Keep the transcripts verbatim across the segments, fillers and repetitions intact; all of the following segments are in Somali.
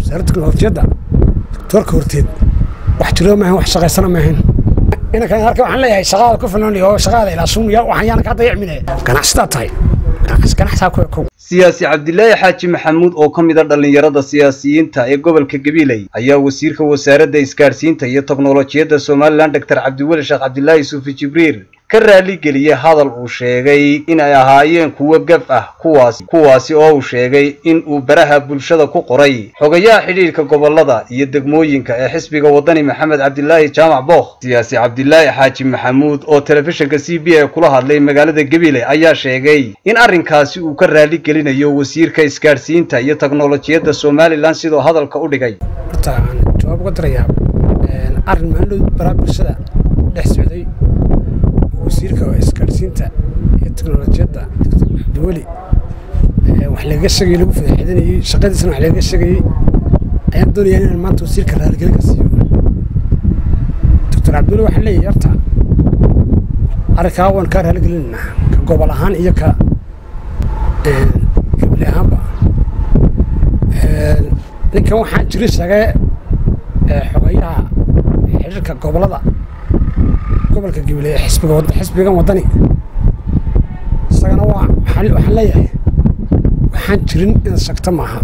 وزارة الهوجية دكتور كورتيد وحجروا معه وحشقي سنة معهن أنا كان هركب عن لي شغال كفلوني هو شغال إلى سوميا وحيانا كذا يعمله كان حسيت كان حساكو siyaasi Cabdilaahi Xaaji Maxamuud oo kamid ah dhalinyarada siyaasiyiinta ee gobolka Gabiley ayaa wasiirka wasaaradda isgaarsiinta iyo teknoolajiyadda Soomaaliland Doctor Cabdiweli Sheekh Cabdilaahi Suufi Jibriil ka raali geliyay hadal uu sheegay in ay ahaayeen kuwa gaf ah kuwaas kuwaasi oo uu sheegay in uu baraha bulshada ku qoray xogayaha xiriirka gobolada iyo degmooyinka ee xisbiga wadani Maxamed Cabdilaahi Jaamac Booq siyaasi Cabdilaahi Xaaji Maxamuud oo telefishinka C B A kula hadlay magaalada Gabiley ayaa sheegay in arrinkaasi uu ka raali gelinayo wasiirka isgaarsiinta iyo teknoolajiyadda Soomaaliland sidoo hadalka u dhigay horta jawaab uga darayaa arrin maanu baraha bulshada dhex socday wasiirka isgaarsiinta iyo teknoolajiyadda Cabdiweli wax laga shaqeeyay lagu faa'iideeyay shaqadiisana wax laga shaqeeyay ayaan doonayay in maanta wasiirka raali gelin siiyo Doctor Cabdiweli waxa leeyahay horta arrinka waan ka raali gelinaa ka gobol ahaan iyo ka Gabiley ahaanba ninkan waxaan jiray shaqe xogayaha xiriirka gobolada gobolka Gabiley xisbiga wadda xisbiga wadani sagana waa xal waxaan leeyahay waxaan jirin in shaqta maaha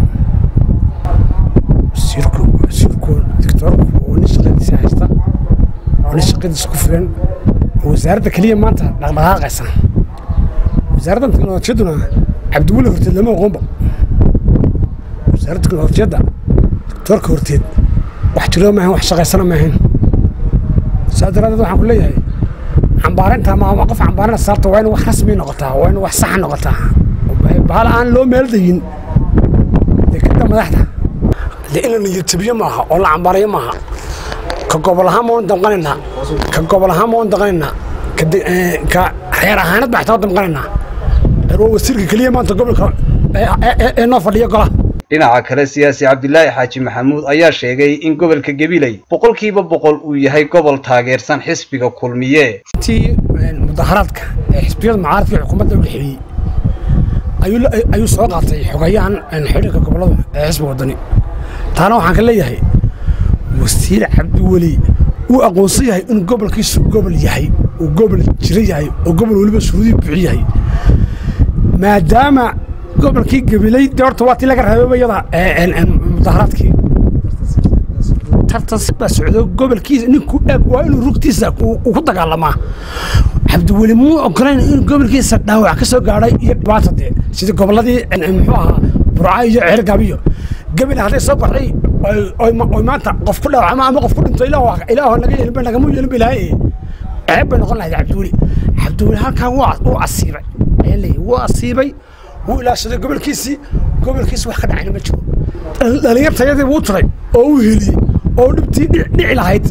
sirku sirku doctor oo shaqadiisa haysta oo shaqadiisa ku filan wasaaradda kaliya maanta dhaqdhaqaaqaysa wasaaradda teknoolajiyaduna Cabdiweli horteed lama aqoonba wasaaradda teknoolajiyadda doctor horteed wax jiro ma wax shaqeysana ma ahayn saadaraad waxaan ku leeyahay cambaarinta ma qof cambaarina saarta waa in wax rasmi noqotaa waa in wax sax noqotaa bahal aan loo meeldayin dekada madaxda leena yirtibiyo maaha oo la cambaariyo maaha ka gobol ahaan ma damqanina ka gobol ahaan ma damqanina ka reer ahaanad baxta damqanina eroo wasiirka kaliya maanta gobolka ee noo fadhiyo gola dhinaca kale siyaasi Cabdilaahi Xaaji Maxamuud ayaa sheegay in gobolka Gabiley boqolkiiba boqol uu yahay gobol taageersan xisbiga kulmiye tii mudaharaadka ee xisbiyada mucaaradka xukuumadda u dhixiyay ayuu ayuu soo qaatay xogayahan xiriirka gobolada ee xisbiga wadani taana waxaan ka leeyahay wasiir Cabdiweli uu aqoonsan yahay in gobolkiisu gobol yahay oo gobol jira yahay oo gobol waliba shuruudii buuxi yahay maadaama gobolkii Gabiley doorto waa tii laga rabeeyada ee mudaharaadkii tartan sida socdo gobolkiisa ninku eeg waa inuu rugtiisa ku dagaalamaa Cabdiweli muu ogolayn in gobolkiisa dhaawac ka soo gaaray iyo dhibaatade sida goboladii muxuu ahaa Burca iyo Cergabiyo Gabiley haday soo baxay oo maanta qof ku dhaawacma ama qof ku dhinto ilaa ilaa naga yeelin naga muu yeelin bilaahay ceeb bay noqon lahayd Cabdiweli Cabdiweli halkaan waa uu asiibay ayay waa asiibay ولا شيء قبل كيسي قبل كيس واحد عين مجهول اللي يبتدي يدي وطري أو هلي أو نبتي نعي لهيد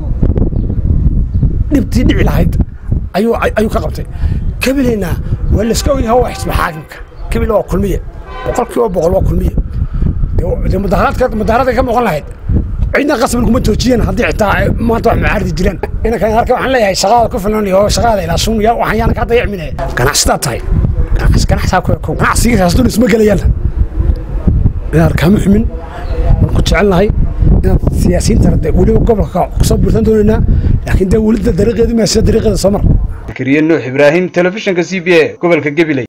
نبتي نعي لهيد أيو أيو كقبتي قبل هنا ولا سكوي هو حسب حاكمك قبل هو كل مية وقال كيو بقول هو كل مية ده مدهرات كانت مدهرات كم وقال لهيد عندنا قسم لكم توجين هذي عتا ما طلع معارض الجيران أنا كان هركب عن لي شغال كفلوني هو شغال إلى سوميا وحيانا كذا يعمله كان حسيت هاي كان حساكو أنا عصير هذول اسمه قال يلا إذا كم حمن كنت علنا هاي السياسيين ترى ولو قبل قصب برتندولنا لكن ده ولد الدرجة دي ما يصير درجة السمر كريم نوح إبراهيم تلفزيون كسي بي قبل كجبلي